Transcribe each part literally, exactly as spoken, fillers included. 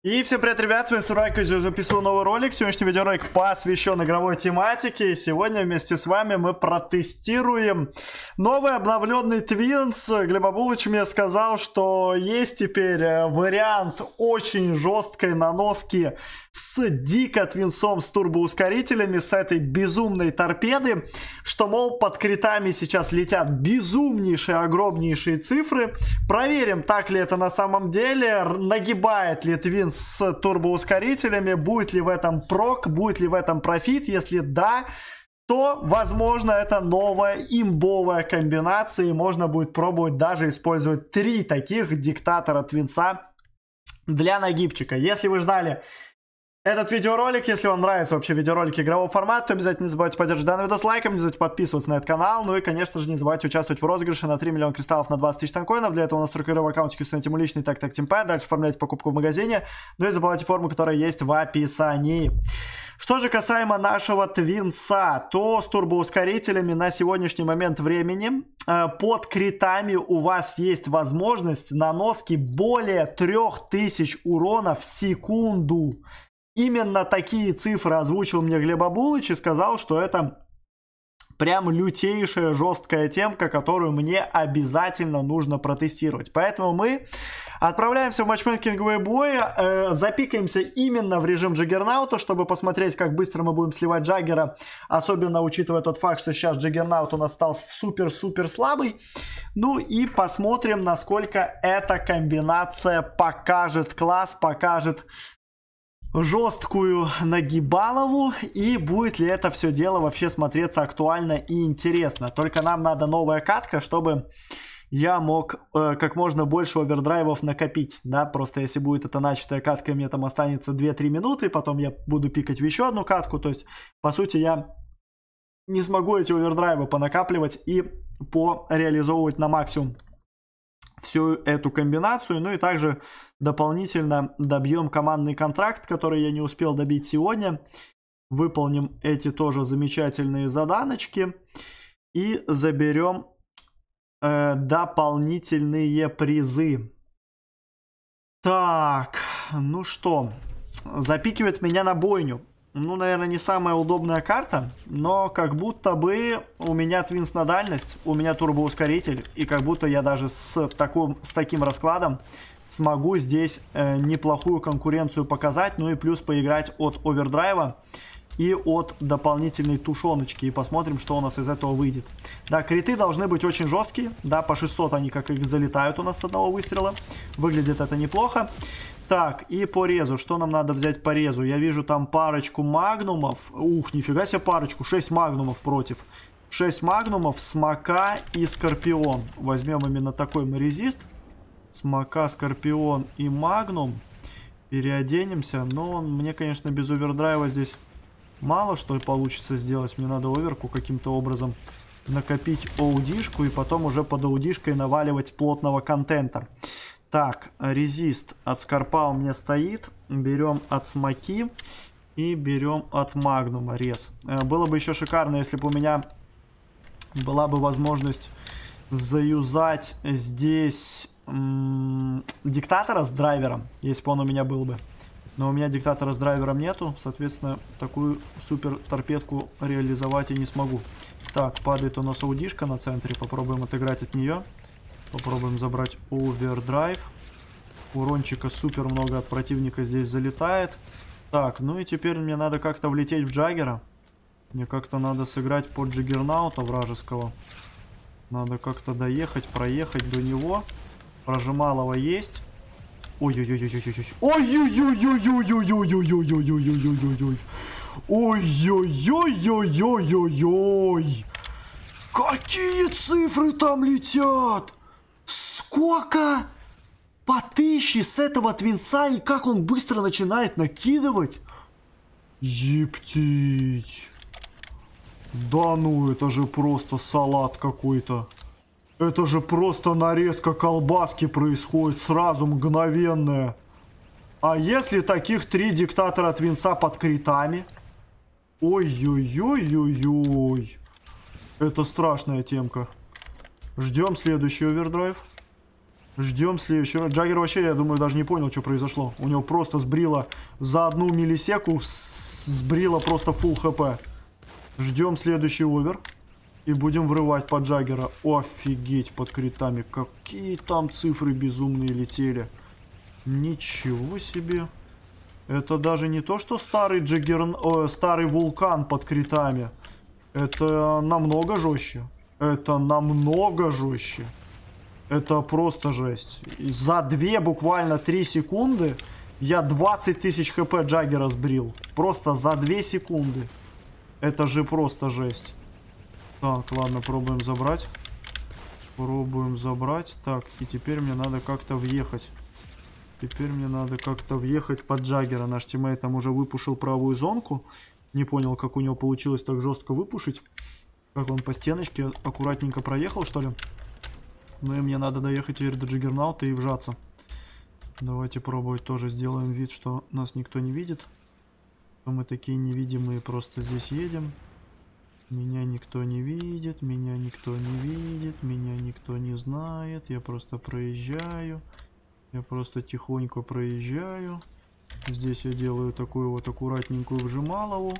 И всем привет, ребят, с вами Сурайка, я записываю новый ролик. Сегодняшний видеоролик посвящен игровой тематике. И сегодня вместе с вами мы протестируем новый обновленный Twins. Глебобулыч мне сказал, что есть теперь вариант очень жесткой наноски с дико твинсом, с турбоускорителями, с этой безумной торпеды, что, мол, под критами сейчас летят безумнейшие, огромнейшие цифры. Проверим, так ли это на самом деле, нагибает ли Твинс с турбоускорителями, будет ли в этом прок, будет ли в этом профит. Если да, то, возможно, это новая имбовая комбинация, и можно будет пробовать даже использовать три таких диктатора Твинса для нагибчика. Если вы ждали этот видеоролик, если вам нравятся вообще видеоролики игрового формата, то обязательно не забывайте поддержать данный видос лайком, не забывайте подписываться на этот канал, ну и, конечно же, не забывайте участвовать в розыгрыше на три миллиона кристаллов на двадцать тысяч танкоинов. Для этого настройка игрового аккаунтика установите ему личный так так тимпад, дальше оформляйте покупку в магазине, ну и забывайте форму, которая есть в описании. Что же касаемо нашего Твинса, то с турбоускорителями на сегодняшний момент времени э, под критами у вас есть возможность наноски более трёх тысяч урона в секунду. Именно такие цифры озвучил мне Глебобулыч и сказал, что это прям лютейшая жесткая темка, которую мне обязательно нужно протестировать. Поэтому мы отправляемся в матчмейкинговый бой, э, запикаемся именно в режим Джаггернаута, чтобы посмотреть, как быстро мы будем сливать Джаггера, особенно учитывая тот факт, что сейчас Джаггернаут у нас стал супер-супер слабый. Ну и посмотрим, насколько эта комбинация покажет класс, покажет жесткую нагибалову, и будет ли это все дело вообще смотреться актуально и интересно. Только нам надо новая катка, чтобы я мог э, как можно больше овердрайвов накопить, да, просто если будет это начатая катка, мне там останется две-три минуты, потом я буду пикать в еще одну катку, то есть, по сути, я не смогу эти овердрайвы понакапливать и пореализовывать на максимум всю эту комбинацию. Ну и также дополнительно добьем командный контракт, который я не успел добить сегодня. Выполним эти тоже замечательные заданочки и заберем э, дополнительные призы. Так, ну что, запикивает меня на бойню. Ну, наверное, не самая удобная карта, но как будто бы у меня Твинс на дальность, у меня турбоускоритель, и как будто я даже с, таким, с таким раскладом смогу здесь э, неплохую конкуренцию показать, ну и плюс поиграть от овердрайва и от дополнительной тушеночки, и посмотрим, что у нас из этого выйдет. Да, криты должны быть очень жесткие, да, по шестьсот они как их залетают у нас с одного выстрела, выглядит это неплохо. Так, и по резу. Что нам надо взять по резу? Я вижу там парочку магнумов. Ух, нифига себе парочку. шесть магнумов против. шесть магнумов, смока и скорпион. Возьмем именно такой мы резист. Смока, скорпион и магнум. Переоденемся. Но мне, конечно, без овердрайва здесь мало что получится сделать. Мне надо оверку каким-то образом накопить оудишку и потом уже под оудишкой наваливать плотного контента. Так, резист от скорпа у меня стоит. Берем от смоки и берем от магнума рез. Было бы еще шикарно, если бы у меня была бы возможность заюзать здесь м-м, диктатора с драйвером, если бы он у меня был бы. Но у меня диктатора с драйвером нету, соответственно, такую супер торпедку реализовать я не смогу. Так, падает у нас аудишка на центре, попробуем отыграть от нее. Попробуем забрать овердрайв. Урончика супер много от противника здесь залетает. Так, ну и теперь мне надо как-то влететь в Джаггера. Мне как-то надо сыграть под Джаггернаута вражеского. Надо как-то доехать, проехать до него. Прожималова есть. Ой-ой-ой-ой-ой-ой. Ой-ой-ой-ой-ой-ой-ой-ой-ой-ой-ой-ой-ой-ой. Ой-ой-ой-ой-ой-ой. Какие цифры там летят? Сколько по тысяче с этого Твинса, и как он быстро начинает накидывать. Ептить. Да ну, это же просто салат какой-то. Это же просто нарезка колбаски происходит сразу, мгновенная. А если таких три диктатора Твинса под критами? Ждем следующего. Джаггер вообще, я думаю, даже не понял, что произошло. У него просто сбрило за одну миллисеку, сбрило просто фулл хп. Ждем следующий овер. И будем врывать под Джаггера. Офигеть, под критами. Какие там цифры безумные летели. Ничего себе. Это даже не то, что старый Джаггер... О, старый вулкан под критами. Это намного жестче. Это намного жестче. Это просто жесть. За две, буквально три секунды я двадцать тысяч хп Джаггера сбрил. Просто за две секунды. Это же просто жесть. Так, ладно, пробуем забрать. Пробуем забрать. Так, и теперь мне надо как-то въехать. Теперь мне надо как-то въехать под Джаггера. Наш тиммейт там уже выпушил правую зонку. Не понял, как у него получилось так жестко выпушить. Как он по стеночке аккуратненько проехал, что ли? Ну и мне надо доехать теперь до Джаггернаута и вжаться. Давайте пробовать тоже. Сделаем вид, что нас никто не видит. Что мы такие невидимые, просто здесь едем. Меня никто не видит, меня никто не видит, меня никто не знает. Я просто проезжаю. Я просто тихонько проезжаю. Здесь я делаю такую вот аккуратненькую вжималову.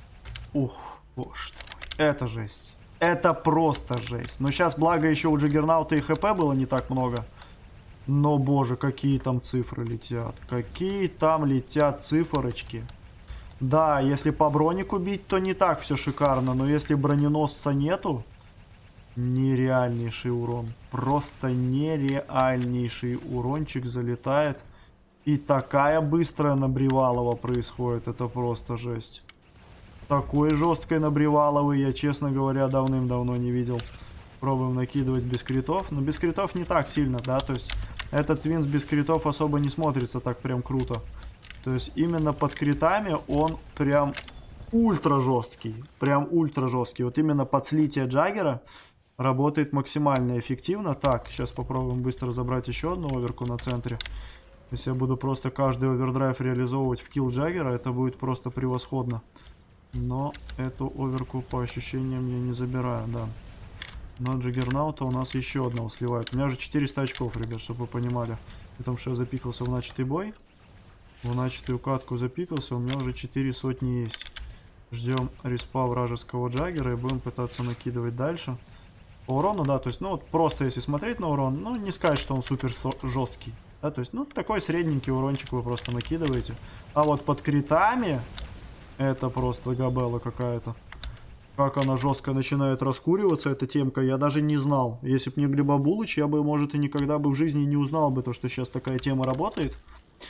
Ух, боже ты мой. Это жесть. Это просто жесть. Но сейчас, благо, еще у Джаггернаута и хп было не так много. Но, боже, какие там цифры летят. Какие там летят циферочки. Да, если по бронику бить, то не так все шикарно. Но если броненосца нету, нереальнейший урон. Просто нереальнейший урончик залетает. И такая быстрая набривалова происходит. Это просто жесть. Такой жесткой набриваловой я, честно говоря, давным-давно не видел. Пробуем накидывать без критов. Но без критов не так сильно, да. То есть этот твинс без критов особо не смотрится так прям круто. То есть именно под критами он прям ультра жесткий. Прям ультра жесткий. Вот именно под слитие Джаггера работает максимально эффективно. Так, сейчас попробуем быстро забрать еще одну оверку на центре. Если я буду просто каждый овердрайв реализовывать в килл Джаггера, это будет просто превосходно. Но эту оверку по ощущениям я не забираю, да. Но Джаггернаута у нас еще одного сливает. У меня уже четыреста очков, ребят, чтобы вы понимали. Потому что я запикался в начатый бой. В начатую катку запикался, у меня уже четыре сотни есть. Ждем респа вражеского Джаггера и будем пытаться накидывать дальше. По урону, да, то есть, ну вот просто если смотреть на урон, ну не сказать, что он супер жесткий. Да, то есть, ну такой средненький урончик вы просто накидываете. А вот под критами... Это просто габела какая-то. Как она жестко начинает раскуриваться, эта темка, я даже не знал. Если бы не Глебобулыч, я бы, может, и никогда бы в жизни не узнал бы то, что сейчас такая тема работает.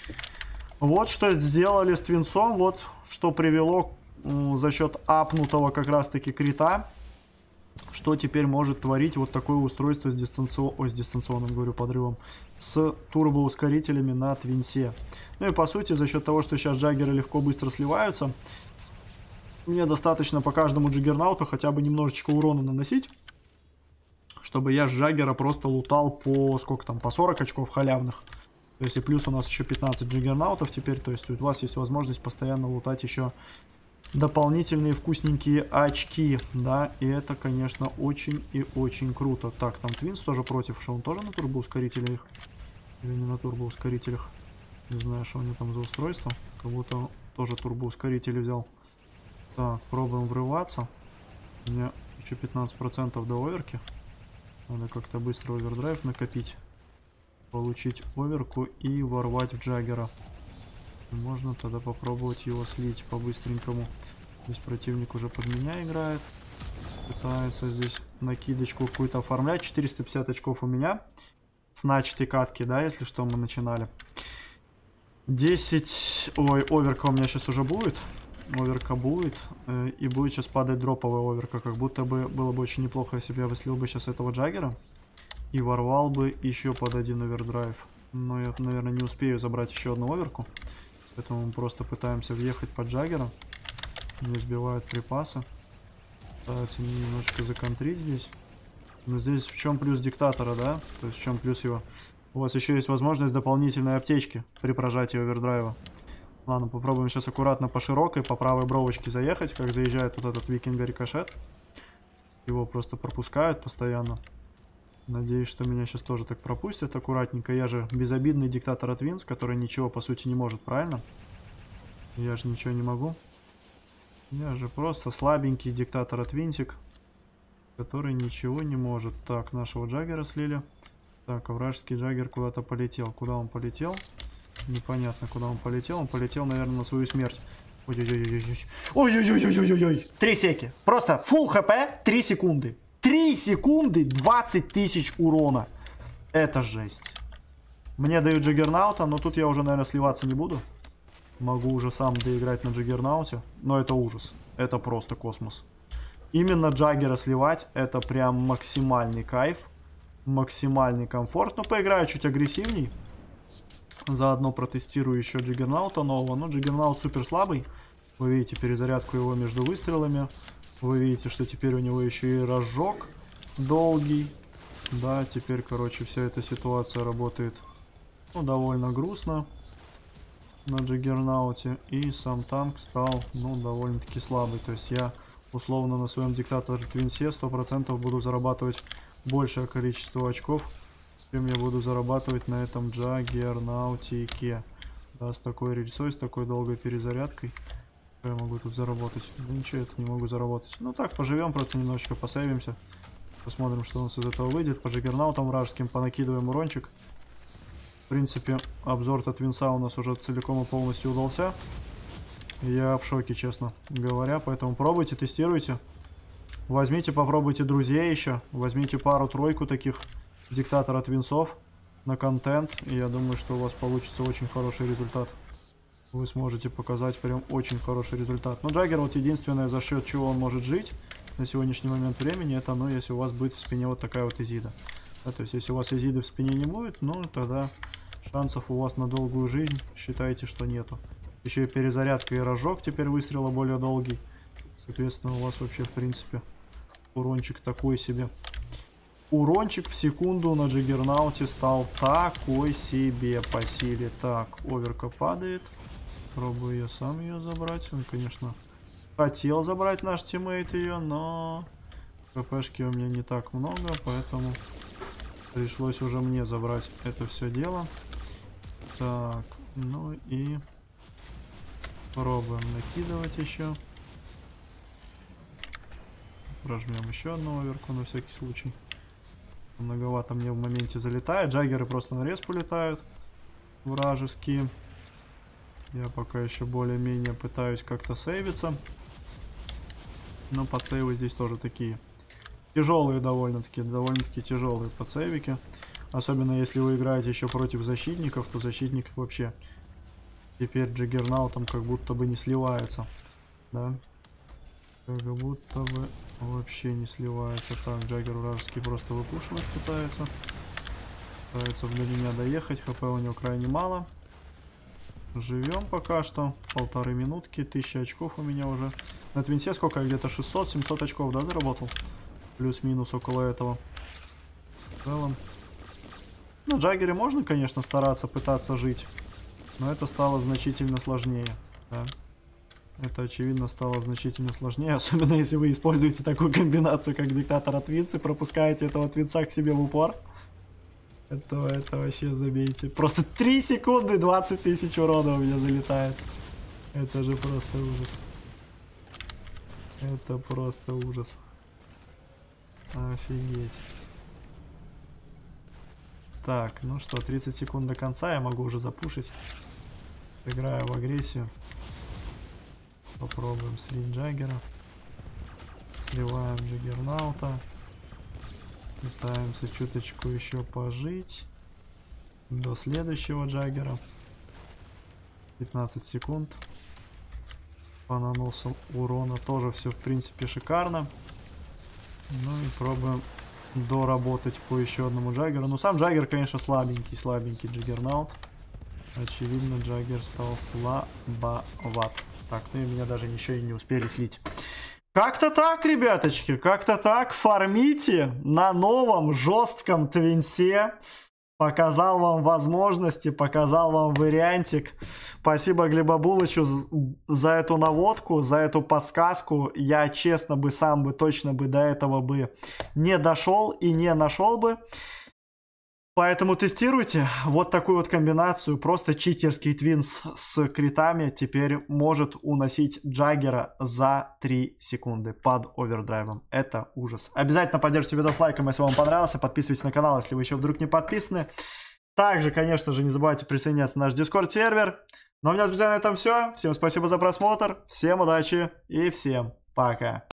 Вот что сделали с твинсом, вот что привело за счет апнутого как раз-таки крита. Что теперь может творить вот такое устройство с, дистанци... Ой, с дистанционным, говорю, подрывом. С турбоускорителями на твинсе. Ну и по сути, за счет того, что сейчас Джаггеры легко быстро сливаются, мне достаточно по каждому Джаггернауту хотя бы немножечко урона наносить, чтобы я с Джаггера просто лутал по сколько там, по сорок очков халявных. То есть и плюс у нас еще пятнадцать Джаггернаутов теперь, то есть у вас есть возможность постоянно лутать еще дополнительные вкусненькие очки, да, и это, конечно, очень и очень круто. Так, там Твинс тоже против, что он тоже на турбоускорителях или не на турбоускорителях, не знаю, что у него там за устройство, как будто он тоже турбоускорители взял. Так, пробуем врываться, у меня еще пятнадцать процентов до оверки, надо как-то быстро овердрайв накопить, получить оверку и ворвать в Джаггера. Можно тогда попробовать его слить по-быстренькому. Здесь противник уже под меня играет. Пытается здесь накидочку какую-то оформлять. четыреста пятьдесят очков у меня. С начатой катки, да, если что, мы начинали. десять... Ой, оверка у меня сейчас уже будет. Оверка будет. И будет сейчас падать дроповая оверка. Как будто бы было бы очень неплохо, если бы я выслил бы сейчас этого Джаггера. И ворвал бы еще под один овердрайв. Но я, наверное, не успею забрать еще одну оверку. Поэтому мы просто пытаемся въехать под Джаггера. Не сбивают припасы. Пытаются немножко законтрить здесь. Но здесь в чем плюс диктатора, да? То есть в чем плюс его? У вас еще есть возможность дополнительной аптечки при прожатии овердрайва. Ладно, попробуем сейчас аккуратно по широкой, по правой бровочке заехать, как заезжает вот этот викинга рикошет. Его просто пропускают постоянно. Надеюсь, что меня сейчас тоже так пропустят аккуратненько. Я же безобидный диктатор от Винс, который ничего по сути не может, правильно? Я же ничего не могу. Я же просто слабенький диктатор от Винтик, который ничего не может. Так, нашего Джаггера слили. Так, а вражеский Джаггер куда-то полетел. Куда он полетел? Непонятно, куда он полетел. Он полетел, наверное, на свою смерть. Ой-ой-ой-ой-ой. Ой-ой-ой-ой-ой-ой. Три секи. Просто фулл хп, три секунды. три секунды, двадцать тысяч урона. Это жесть. Мне дают Джаггернаута, но тут я уже, наверное, сливаться не буду. Могу уже сам доиграть на Джаггернауте. Но это ужас. Это просто космос. Именно Джаггера сливать, это прям максимальный кайф. Максимальный комфорт. Ну, поиграю чуть агрессивней. Заодно протестирую еще Джаггернаута нового. Но Джаггернаут супер слабый. Вы видите перезарядку его между выстрелами. Вы видите, что теперь у него еще и разжог долгий. Да, теперь, короче, вся эта ситуация работает, ну, довольно грустно на Джаггернауте. И сам танк стал, ну, довольно-таки слабый. То есть я, условно, на своем диктаторе Твинсе сто процентов буду зарабатывать большее количество очков, чем я буду зарабатывать на этом Джаггернаутике. Да, с такой рельсой, с такой долгой перезарядкой. Что я могу тут заработать? Да ничего, это не могу заработать. Ну так, поживем, просто немножечко посейвимся. Посмотрим, что у нас из этого выйдет. По Джаггернаутам вражеским понакидываем урончик. В принципе, обзор от Твинса у нас уже целиком и полностью удался. Я в шоке, честно говоря. Поэтому пробуйте, тестируйте. Возьмите, попробуйте друзей еще. Возьмите пару-тройку таких диктатора Твинсов на контент. И я думаю, что у вас получится очень хороший результат. Вы сможете показать прям очень хороший результат. Но Джаггер вот единственное, за счет чего он может жить на сегодняшний момент времени, это, ну, если у вас будет в спине вот такая вот изида. Да, то есть, если у вас изиды в спине не будет, ну, тогда шансов у вас на долгую жизнь, считайте, что нету. Еще и перезарядка и разжог теперь выстрела более долгий. Соответственно, у вас вообще, в принципе, урончик такой себе. Урончик в секунду на Джаггернауте стал такой себе по силе. Так, оверка падает. Пробую я сам ее забрать. Он, конечно, хотел забрать наш тиммейт ее, но КПшки у меня не так много, поэтому пришлось уже мне забрать это все дело. Так, ну и пробуем накидывать еще. Прожмем еще одну оверку на всякий случай. Многовато мне в моменте залетает. Джаггеры просто на рез полетают. Вражеские. Я пока еще более-менее пытаюсь как-то сейвиться. Но подсейвы здесь тоже такие тяжелые довольно-таки. Довольно-таки тяжелые подсейвики. Особенно если вы играете еще против защитников, то защитник вообще теперь Джаггернаутом как будто бы не сливается. Да? Как будто бы вообще не сливается. Так, Джаггер вражеский просто выпушивать пытается. Пытается до меня доехать. ХП у него крайне мало. Живем пока что. Полторы минутки. Тысяча очков у меня уже. На Твинсе сколько? Где-то шестьсот-семьсот очков, да, заработал? Плюс-минус около этого. В целом. Ну, Джаггере можно, конечно, стараться, пытаться жить. Но это стало значительно сложнее. Да. Это, очевидно, стало значительно сложнее. Особенно, если вы используете такую комбинацию, как диктатор от Твинса, и пропускаете этого Твинса к себе в упор. Это, это вообще забейте. Просто три секунды, двадцать тысяч урона у меня залетает. Это же просто ужас. Это просто ужас. Офигеть. Так, ну что, тридцать секунд до конца. Я могу уже запушить. Играю в агрессию. Попробуем слить Джаггера. Сливаем Джаггернаута. Пытаемся чуточку еще пожить до следующего Джаггера. пятнадцать секунд. По наносу урона тоже все в принципе шикарно. Ну и пробуем доработать по еще одному Джаггеру. Ну сам Джаггер, конечно, слабенький, слабенький Джаггернаут. Очевидно, Джаггер стал слабоват. Так, ну и меня даже ничего и не успели слить. Как-то так, ребяточки, как-то так. Фармите на новом жестком Твинсе. Показал вам возможности, показал вам вариантик. Спасибо Глеба Булычу за эту наводку, за эту подсказку. Я честно бы сам бы точно бы до этого бы не дошел и не нашел бы. Поэтому тестируйте вот такую вот комбинацию. Просто читерский твинс с критами теперь может уносить Джаггера за три секунды под овердрайвом. Это ужас. Обязательно поддержите видос лайком, если вам понравился. Подписывайтесь на канал, если вы еще вдруг не подписаны. Также, конечно же, не забывайте присоединяться на наш Discord сервер. Ну а у меня, друзья, на этом все. Всем спасибо за просмотр. Всем удачи и всем пока.